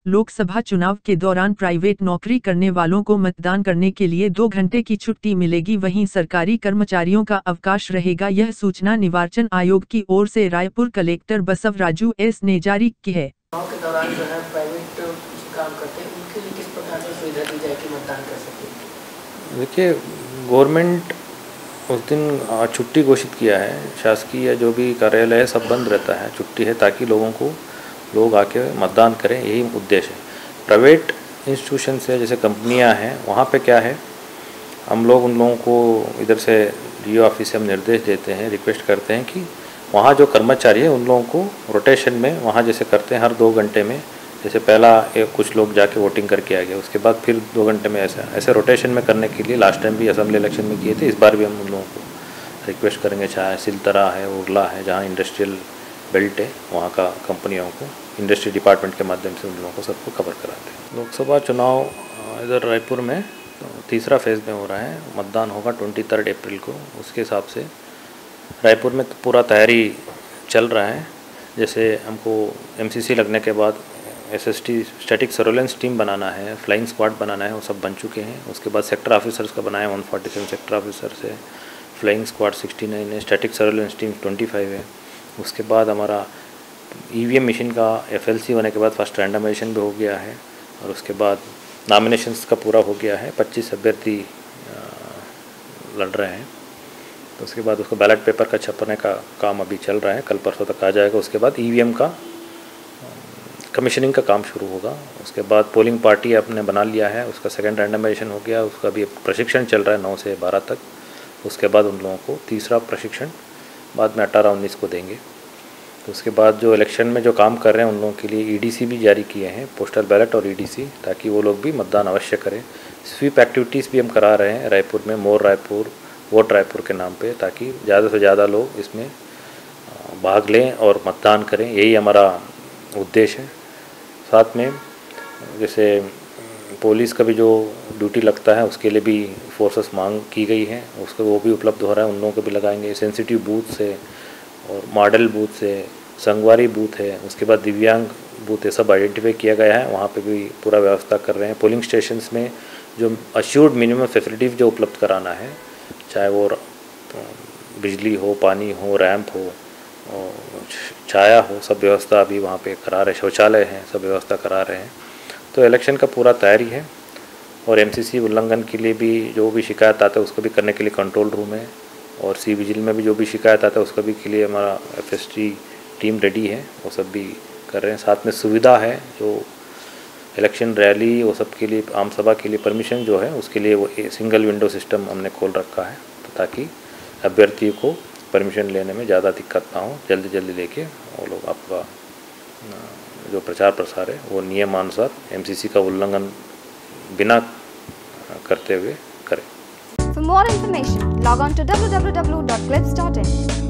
लोकसभा चुनाव के दौरान प्राइवेट नौकरी करने वालों को मतदान करने के लिए 2 घंटे की छुट्टी मिलेगी, वहीं सरकारी कर्मचारियों का अवकाश रहेगा। यह सूचना निर्वाचन आयोग की ओर से रायपुर कलेक्टर बसवराजू एस ने जारी की है। चुनाव के दौरान जो है प्राइवेट काम करते हैं उनके लिए किस प्रकार की सुविधा दी जाए कि मतदान कर सके? देखिए, गवर्नमेंट उस दिन छुट्टी घोषित किया है। शासकीय जो भी कार्यालय है सब बंद रहता है, छुट्टी है, ताकि लोग आके मतदान करें, यही उद्देश्य है। प्राइवेट इंस्टीट्यूशन से जैसे कंपनियां हैं, वहाँ पे क्या है, हम लोग उन लोगों को इधर से डीओ ऑफिस से हम निर्देश देते हैं, रिक्वेस्ट करते हैं कि वहाँ जो कर्मचारी है उन लोगों को रोटेशन में वहाँ जैसे करते हैं हर 2 घंटे में, जैसे पहला कुछ लोग जाके वोटिंग करके आ गए, उसके बाद फिर 2 घंटे में ऐसे रोटेशन में करने के लिए लास्ट टाइम भी असेंबली इलेक्शन में किए थे। इस बार भी हम उन लोगों को रिक्वेस्ट करेंगे, चाहे सिलतरा है, उरला है, जहाँ इंडस्ट्रियल बेल्ट है, वहाँ का कंपनियों को इंडस्ट्री डिपार्टमेंट के माध्यम से उन लोगों को सबको कवर कराते हैं। लोकसभा चुनाव इधर रायपुर में तो तीसरा फेज़ में हो रहा है। मतदान होगा 23 अप्रैल को। उसके हिसाब से रायपुर में तो पूरा तैयारी चल रहा है। जैसे हमको एमसीसी लगने के बाद एसएसटी स्टैटिक सर्वेलेंस टीम बनाना है, फ्लाइंग स्क्वाड बनाना है, वो सब बन चुके हैं। उसके बाद सेक्टर ऑफिसर्स का बनाया 147 सेक्टर ऑफिसर से, फ्लाइंग स्क्वाड 69 है, स्टैटिक सर्वेलेंस टीम 25 है। उसके बाद हमारा ईवीएम मशीन का एफएलसी होने के बाद फर्स्ट रैंडमाइजेशन भी हो गया है, और उसके बाद नॉमिनेशंस का पूरा हो गया है। 25 अभ्यर्थी लड़ रहे हैं। तो उसके बाद उसको बैलेट पेपर का छपने का काम अभी चल रहा है, कल परसों तक आ जाएगा। उसके बाद ईवीएम का कमीशनिंग का काम शुरू होगा। उसके बाद पोलिंग पार्टी आपने बना लिया है, उसका सेकंड रैंडमाइजेशन हो गया, उसका भी प्रशिक्षण चल रहा है 9 से 12 तक। उसके बाद उन लोगों को तीसरा प्रशिक्षण बाद में 18-19 को देंगे। तो उसके बाद जो इलेक्शन में जो काम कर रहे हैं उन लोगों के लिए ईडीसी भी जारी किए हैं, पोस्टल बैलेट और ईडीसी, ताकि वो लोग भी मतदान अवश्य करें। स्वीप एक्टिविटीज़ भी हम करा रहे हैं रायपुर में, मोर रायपुर, वोट रायपुर के नाम पे, ताकि ज़्यादा से ज़्यादा लोग इसमें भाग लें और मतदान करें, यही हमारा उद्देश्य है। साथ में जैसे पुलिस का भी जो ड्यूटी लगता है उसके लिए भी फोर्सेस मांग की गई है, उसको वो भी उपलब्ध हो रहा है, उन लोगों को भी लगाएंगे। सेंसिटिव बूथ से और मॉडल बूथ से, संगवारी बूथ है, उसके बाद दिव्यांग बूथ है, सब आइडेंटिफाई किया गया है, वहाँ पे भी पूरा व्यवस्था कर रहे हैं। पोलिंग स्टेशंस में जो अश्योर्ड मिनिमम फैसिलिटीज़ जो उपलब्ध कराना है, चाहे वो बिजली हो, पानी हो, रैंप हो, छाया हो, सब व्यवस्था अभी वहाँ पे करा रहे, शौचालय हैं, सब व्यवस्था करा रहे हैं। तो इलेक्शन का पूरा तैयारी है। और एमसीसी उल्लंघन के लिए भी जो भी शिकायत आता है उसको भी करने के लिए कंट्रोल रूम है, और सी विजिल में भी जो भी शिकायत आता है उसका भी के लिए हमारा एफएसटी टीम रेडी है, वो सब भी कर रहे हैं। साथ में सुविधा है, जो इलेक्शन रैली वो सब के लिए, आम सभा के लिए परमिशन जो है उसके लिए वो सिंगल विंडो सिस्टम हमने खोल रखा है, तो ताकि अभ्यर्थी को परमिशन लेने में ज़्यादा दिक्कत ना हो, जल्दी लेके वो लोग आपका जो प्रचार प्रसार है वो नियमानुसार एमसीसी का उल्लंघन बिना करते हुए करें। For more information, log on to www.clips.in.